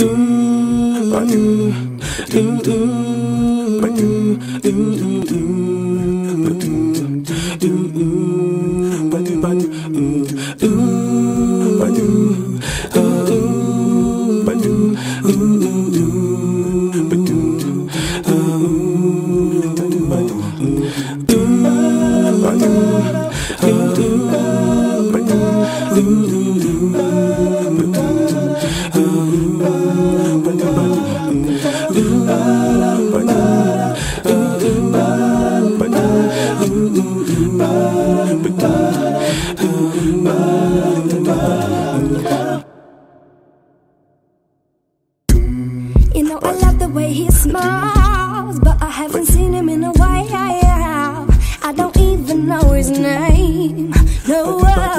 You know I love the way he smiles, but I haven't seen him in a while. I don't even know his name. No,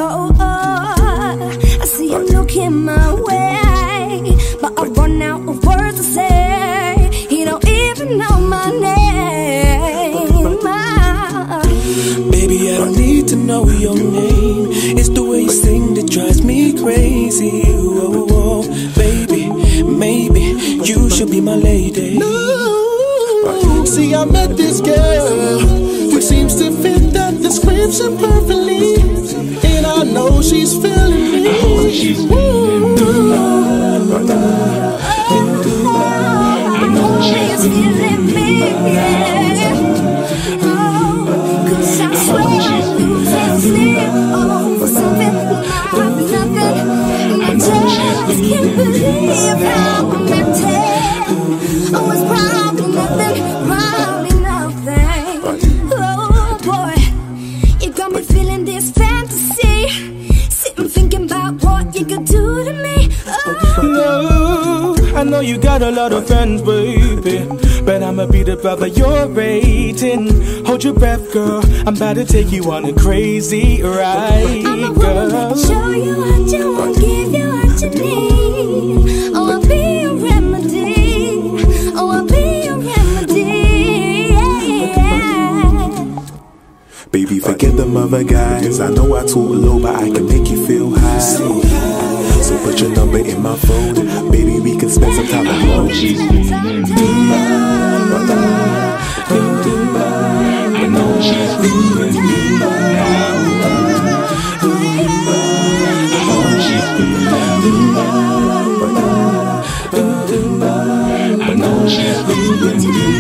I see him looking my way, but I run out of words to say. He don't even know my name. Baby, I don't need to know your name. It's the way you sing that drives me crazy. Oh, oh, baby, maybe you should be my lady. No, see, I met this girl who seems to fit that description perfectly, and I know she's feeling me. I know she's feeling me. Cause I swear you can't sleep over something like nothing. I just can't believe how I'm empty. Oh, it's probably nothing, probably nothing. Oh boy, you got me feeling this fantasy. Sitting thinking about what you could do to me. No, I know you got a lot of friends, baby, but I'ma be the brother you're rating. Hold your breath, girl, I'm about to take you on a crazy ride, I'm a woman girl. that can show you what you want, give you what you need. Oh, I'll be your remedy. Oh, I'll be your remedy. Yeah. Baby, forget them other guys. I know I talk low, but I can make you feel high. So put your number in my phone, baby, we can spend some time alone. I know she's feeling me. I know she's feeling me.